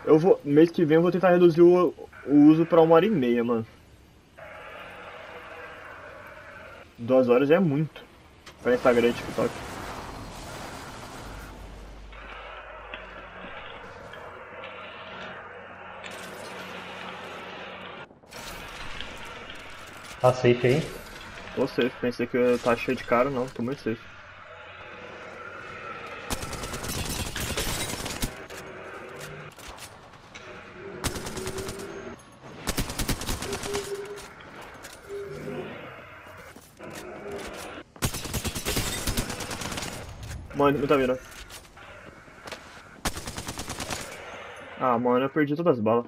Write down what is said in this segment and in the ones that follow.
Mês que vem eu vou tentar reduzir o uso pra 1 hora e meia, mano. 2 horas é muito pra Instagram e TikTok. Tá safe aí? Tô safe, pensei que eu tava cheio de cara, não, tô muito safe. Mano, não tá vendo. Ah, mano, eu perdi todas as balas.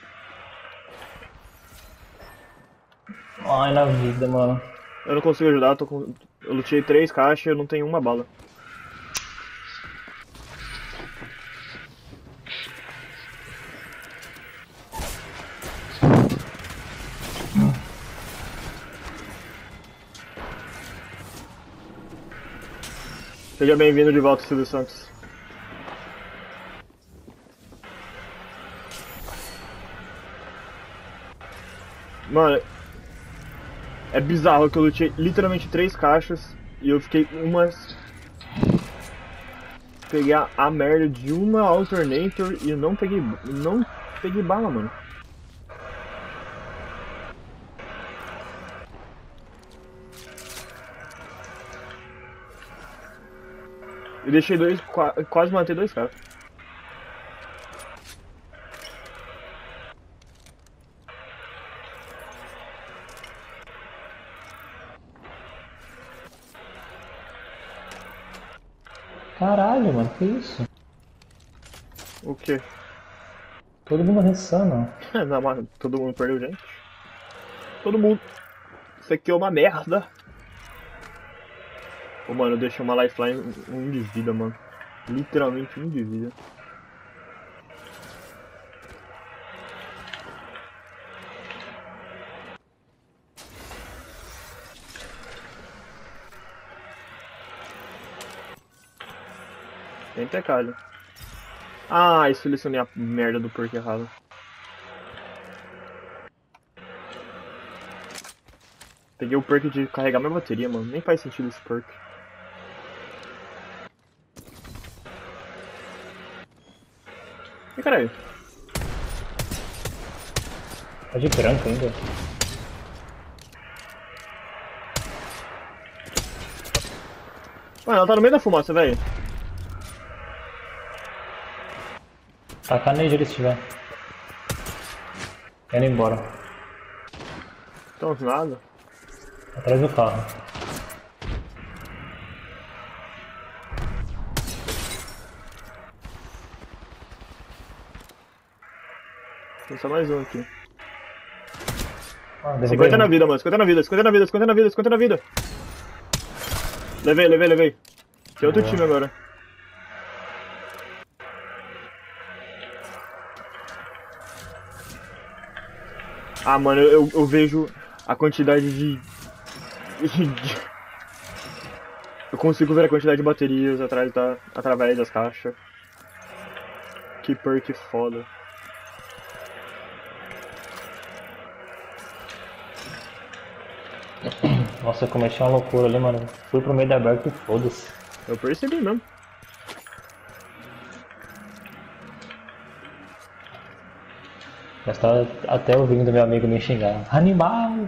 Ai, na vida, mano. Eu não consigo ajudar, eu lutei 3 caixas e eu não tenho uma bala. Seja bem-vindo de volta, Silvio Santos. Mano, é bizarro que eu lutei literalmente 3 caixas e eu fiquei umas. Peguei a merda de uma Alternator e eu não peguei. Não peguei bala, mano. Eu deixei quase matei 2 caras. Caralho, mano, que isso? O quê? Todo mundo ressando. Não, mas todo mundo perdeu, gente. Todo mundo. Isso aqui é uma merda. Ô, mano, eu deixei uma lifeline um de vida, mano. Literalmente um de vida. Tem pecado. Ah, eu selecionei a merda do perk errado. Peguei o perk de carregar minha bateria, mano. Nem faz sentido esse perk. E caralho. Tá de branco ainda. Mano, ela tá no meio da fumaça, velho. Taca nele ele se tiver. Indo embora. Então, nada. Atrás do carro. Tem só mais um aqui. Ah, derrubei 50 na um. vida, mano. 50 na vida, 50 na vida, 50 na vida, 50 na vida. Levei, levei, levei. Tem outro Boa. time agora. Ah, mano, eu vejo a quantidade Eu consigo ver a quantidade de baterias através das caixas. Que perk foda. Nossa, eu cometi uma loucura ali, mano. Fui pro meio da barca e foda-se. Eu percebi mesmo. Mas tava até ouvindo meu amigo me xingar. Animal!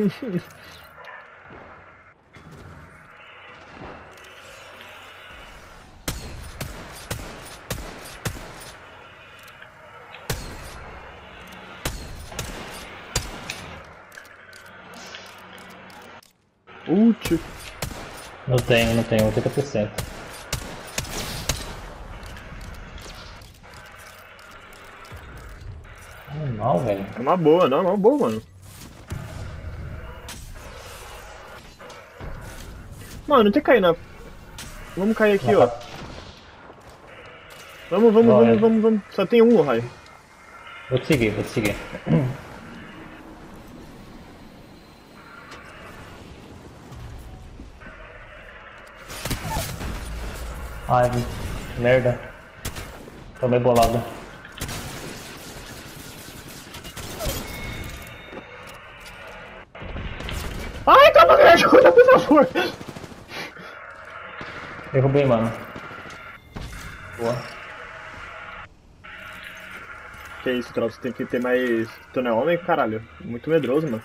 Ult. Não tenho, 80%. Animal, velho. É uma boa, não, é uma boa, mano. Mano, tem que cair na. Vamos cair aqui, ó. Vamos, vamos, Bora. vamos, vamos, vamos. Só tem um, Rai. Vou te seguir, vou te seguir. Ai, merda. Tomei bolada. foi? Derrubei, mano. Boa. Que isso, Troll, você tem que ter mais... Tu não é homem, caralho? Muito medroso, mano.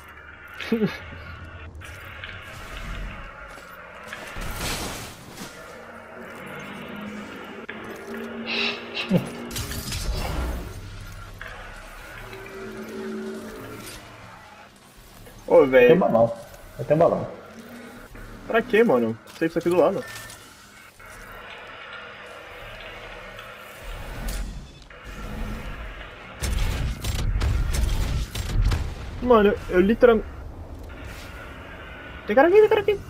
Ô, Eu tenho velho, balão. Eu tenho balão. pra quê, mano? Sei isso aqui do lado. Mano, eu literalmente... Tem cara aqui, tem cara aqui.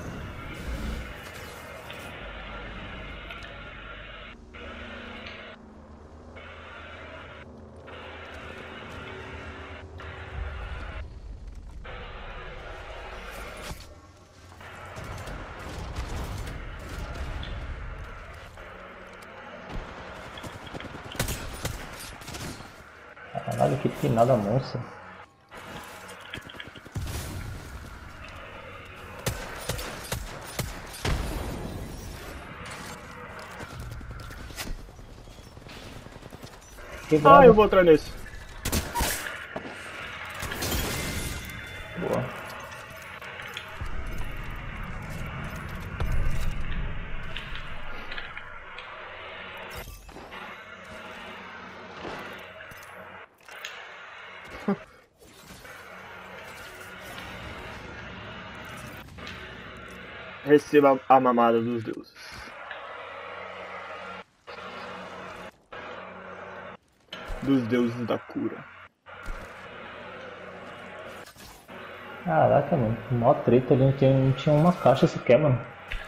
Caralho, que pinada monstro. Ah, eu Quebrado. vou atrás nesse. Boa. Receba a mamada dos deuses. Dos deuses da cura. Caraca, mano. Mó treta ali, não tinha uma caixa sequer, mano.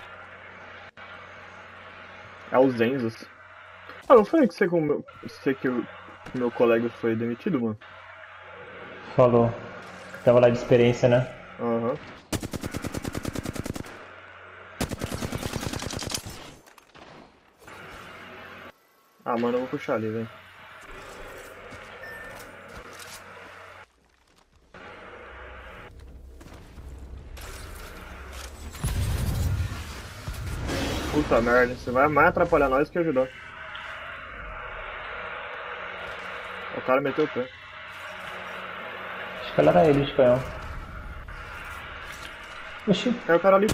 É os Enzos. Ah, não falei que você, com o meu, você que o meu colega foi demitido, mano? Falou. Tava lá de experiência, né? Aham. Ah, mano, eu vou puxar ali, velho. Puta merda, você vai mais atrapalhar nós que ajudar. O cara meteu o pé. Acho que ela era ele de canhão. Oxi. É o cara ali.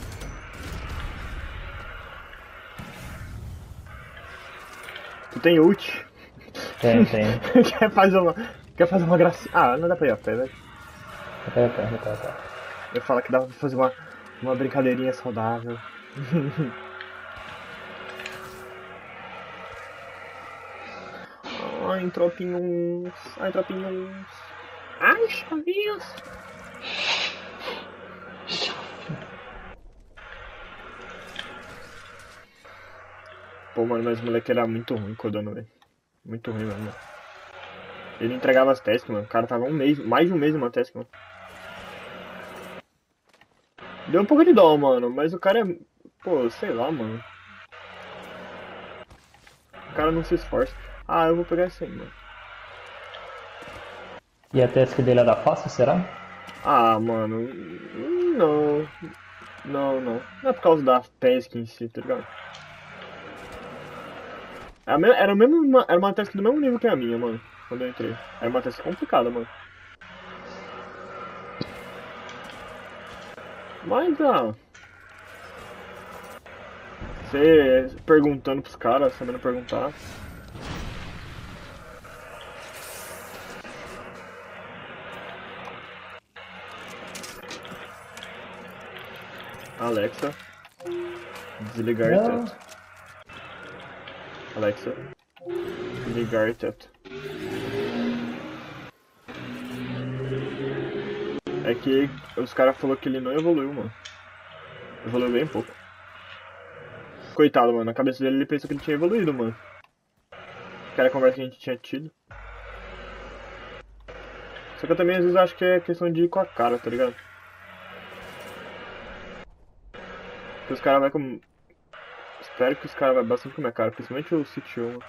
Tu tem ult. Tem, tem. Quer fazer uma gracinha. Ah, não dá pra ir a pé, velho. Repete. Eu ia falar que dava pra fazer uma brincadeirinha saudável. Ai, tropinhos. Ai, tropinhos. Ai, chavinhos. Pô, mano, mas o moleque era muito ruim codando, velho. Muito ruim, mano. Ele entregava as tasks, mano. O cara tava um mês, mais de um mês numa task, mano. Deu um pouco de dó, mano, mas o cara é. Pô, sei lá, mano. O cara não se esforça. Ah, eu vou pegar esse aí, mano. E a task dele era fácil, será? Ah, mano. Não. Não. Não é por causa da task em si, tá ligado? Era uma task do mesmo nível que a minha, mano. Quando eu entrei. Era uma task complicada, mano. Mas, você perguntando pros caras, sabendo perguntar. Alexa, desligar Não. teto. Alexa, desligar teto. É que os caras falaram que ele não evoluiu, mano. Evoluiu bem pouco. Coitado, mano. Na cabeça dele ele pensou que ele tinha evoluído, mano. Que era a conversa que a gente tinha tido. Só que eu também às vezes acho que é questão de ir com a cara, tá ligado? Que os caras vai com. Espero que os caras vai bastante com a minha cara, principalmente o CTO, mano.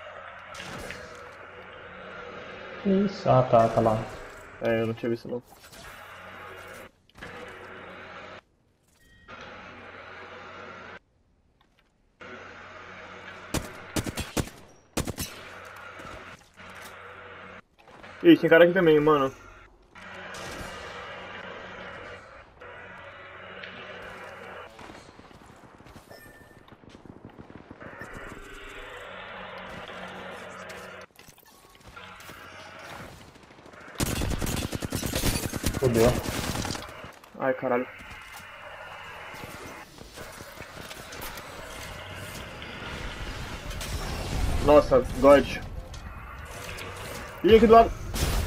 Que isso? Ah, tá lá. É, eu não tinha visto não. Ih, tem cara aqui também, mano. Fudeu. Ai, caralho. Nossa, God. Ih, aqui do lado.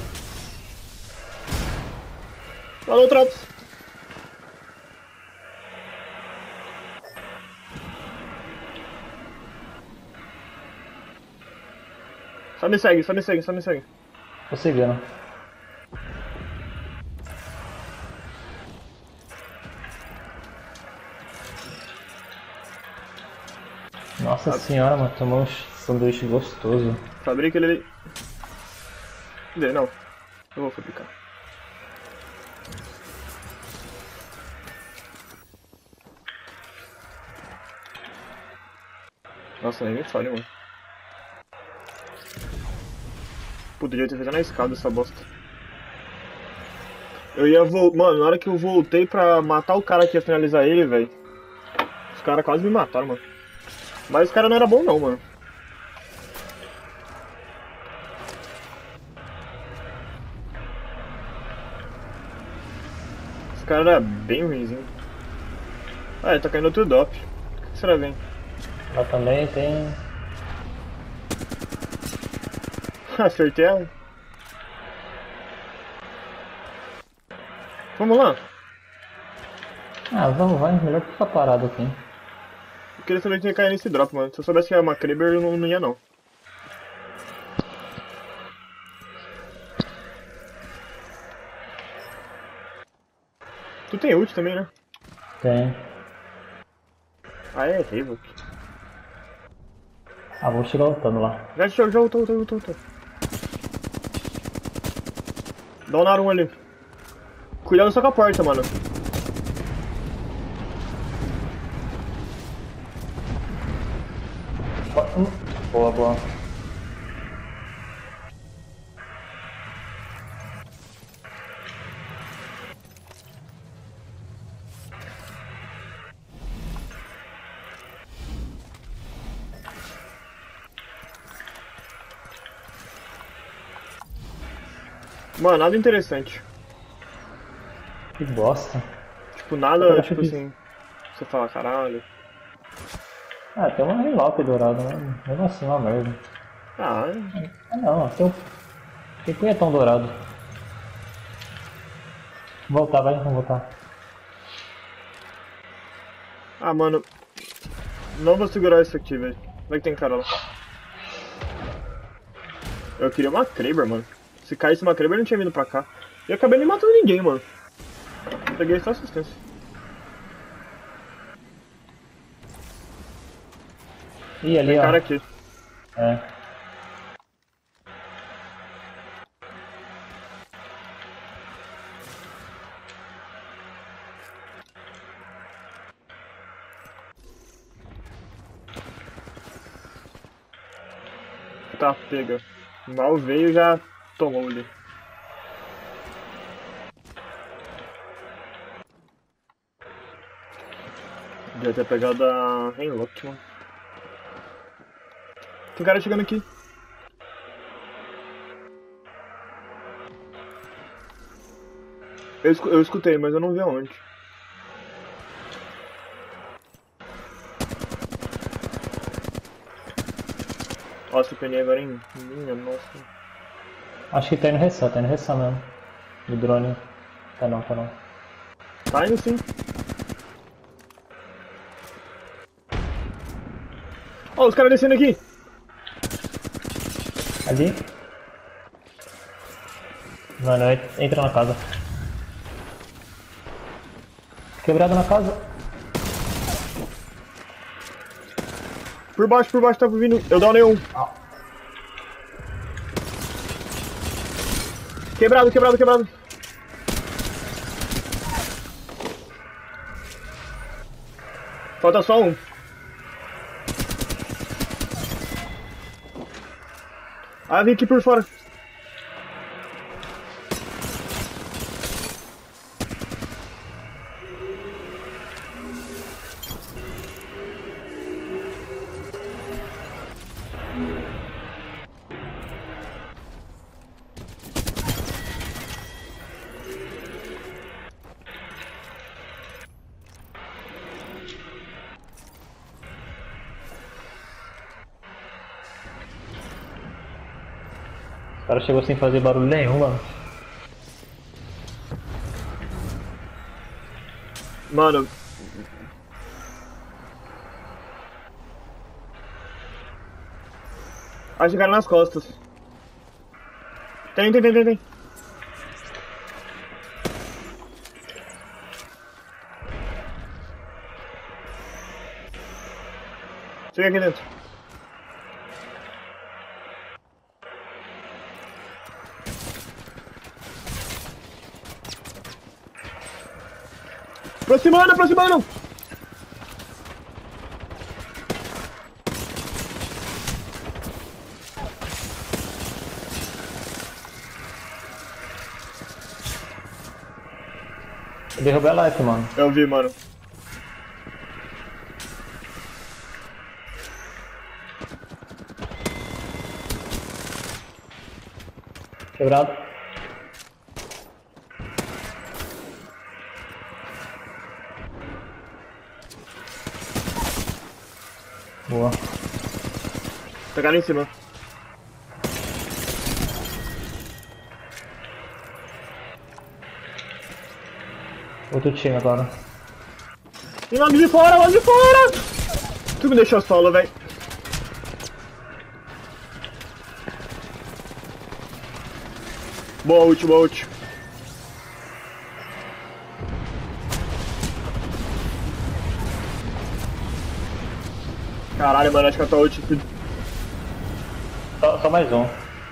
Falou, Trops. Só me segue, só me segue, só me segue. Tô seguindo. Nossa senhora, mano, tomou um sanduíche gostoso. Fabrica ele ali. Cadê? Não. Eu vou fabricar. Nossa, nem me fale, mano. Pô, devia ter feito na escada essa bosta. Eu ia Mano, na hora que eu voltei pra matar o cara que ia finalizar ele, velho. Os caras quase me mataram, mano. Mas o cara não era bom não, mano. Esse cara era bem ruimzinho. Ah, ele tá caindo outro drop. O que será, vem? Lá também tem. Acertei ela. Vamos lá. Ah, vamos, vai. Melhor que ficar parado aqui. Eu queria saber que ia cair nesse drop, mano. Se eu soubesse que era uma Kraber, eu não ia não. Tu tem ult também, né? Tem. Ah, é, Havoc. Ah, vou chegar lutando lá. Já ultou. Dá um Narum ali. Cuidado só com a porta, mano. Boa, boa. Mano, nada interessante. Que bosta. Tipo, nada, Eu acho tipo que- assim. Você fala, caralho. Ah, tem uma Relock dourada, né? Mesmo assim, uma merda. Ah, Ah, não, tem punhetão dourado. Voltar, vai, vamos voltar. mano. Não vou segurar isso aqui, velho. Vai que tem cara lá. Eu queria uma Kraber, mano. Se caísse uma Kraber, eu não tinha vindo pra cá. E eu acabei nem matando ninguém, mano. Peguei só assistência. Ih, ali, Tem ó. cara aqui. É. Tá, pega. Mal veio e já tomou ali. Devia ter pegado a Rainlock, mano. Tem cara chegando aqui. Eu escutei, mas eu não vi aonde. Nossa, eu penei agora em minha, nossa. Acho que tá indo ressar mesmo. O drone. Tá não. Tá indo sim. Ó, os caras descendo aqui. Ali. Mano, entra na casa. Quebrado na casa. Por baixo tá vindo. Eu dou nenhum. Quebrado. Falta só um. Ah, vem aqui por fora. O cara chegou sem fazer barulho nenhum, mano. Mano. Acho que o cara nas costas. Tem. Chega aqui dentro. Aproximando! Eu derrubei a life, mano. Eu vi, mano. Quebrado. Boa. Pegaram em cima. Outro time agora. E lá de fora! Tu me deixou solo, velho. Boa ult. Caralho, mano, acho que a tua ult... Só mais um.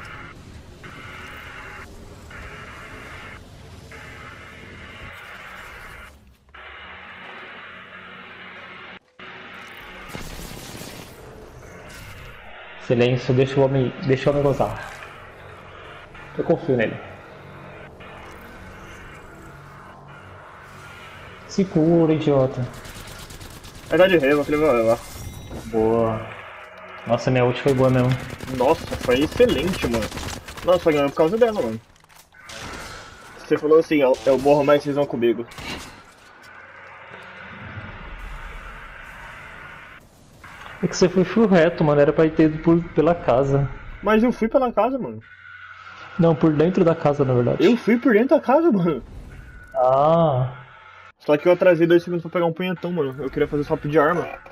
Silêncio, deixa o homem gozar. Eu confio nele. Se cura, idiota. Vai dar de rei, que ele vai levar. Boa. Nossa, minha ult foi boa mesmo. Nossa, foi excelente, mano. Nossa, foi ganhando por causa dela, mano. Você falou assim, eu morro, mas vocês vão comigo. É que você foi full reto, mano. Era pra ir ter ido pela casa. Mas eu fui pela casa, mano. Não, por dentro da casa, na verdade. Eu fui por dentro da casa, mano. Ah. Só que eu atrasei 2 segundos pra pegar um punhetão, mano. Eu queria fazer swap de arma.